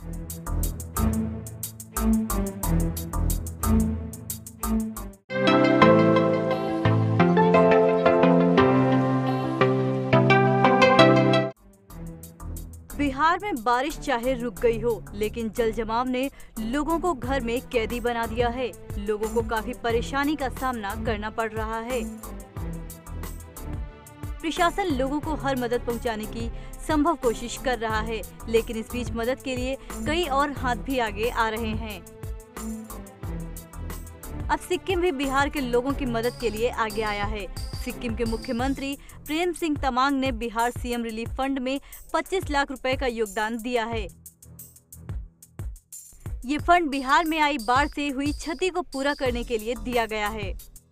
बिहार में बारिश चाहे रुक गई हो, लेकिन जल जमाव ने लोगों को घर में कैदी बना दिया है। लोगों को काफी परेशानी का सामना करना पड़ रहा है। प्रशासन लोगों को हर मदद पहुंचाने की संभव कोशिश कर रहा है, लेकिन इस बीच मदद के लिए कई और हाथ भी आगे आ रहे हैं। अब सिक्किम भी बिहार के लोगों की मदद के लिए आगे आया है। सिक्किम के मुख्यमंत्री प्रेम सिंह तमांग ने बिहार सीएम रिलीफ फंड में 25 लाख रुपए का योगदान दिया है। ये फंड बिहार में आई बाढ़ से हुई क्षति को पूरा करने के लिए दिया गया है।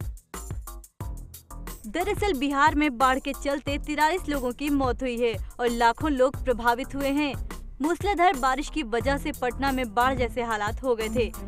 दरअसल बिहार में बाढ़ के चलते 43 लोगों की मौत हुई है और लाखों लोग प्रभावित हुए हैं। मूसलाधार बारिश की वजह से पटना में बाढ़ जैसे हालात हो गए थे।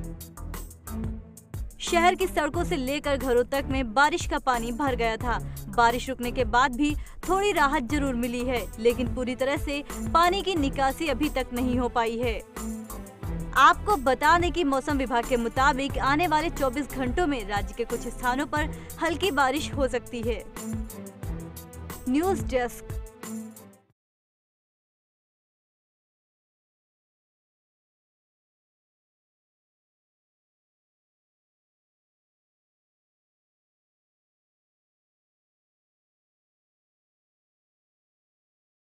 शहर की सड़कों से लेकर घरों तक में बारिश का पानी भर गया था। बारिश रुकने के बाद भी थोड़ी राहत जरूर मिली है, लेकिन पूरी तरह से पानी की निकासी अभी तक नहीं हो पाई है। आपको बता दें कि मौसम विभाग के मुताबिक आने वाले 24 घंटों में राज्य के कुछ स्थानों पर हल्की बारिश हो सकती है। News desk.